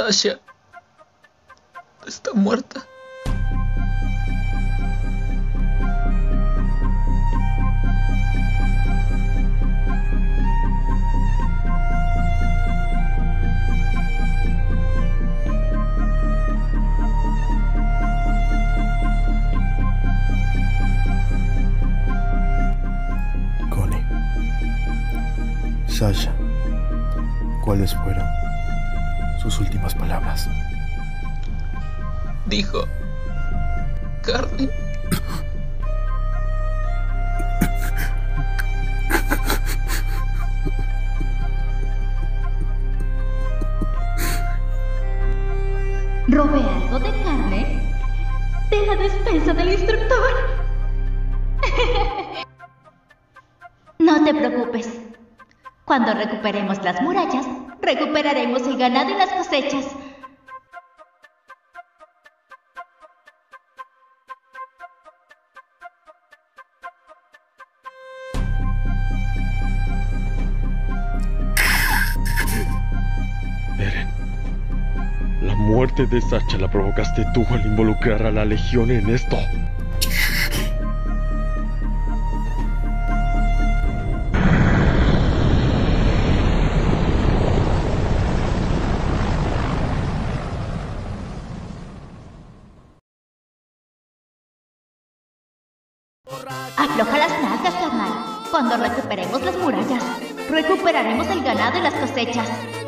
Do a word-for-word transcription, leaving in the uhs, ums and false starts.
Sasha está muerta. Connie. Sasha. ¿Cuáles fueron sus últimas palabras? Dijo... Carmen. ¿Robé algo de carne? ¿De la despensa del instructor? No te preocupes. Cuando recuperemos las murallas, recuperaremos el ganado y las cosechas. Eren, la muerte de Sasha la provocaste tú al involucrar a la Legión en esto. Afloja las nalgas, carnal. Cuando recuperemos las murallas, recuperaremos el ganado y las cosechas.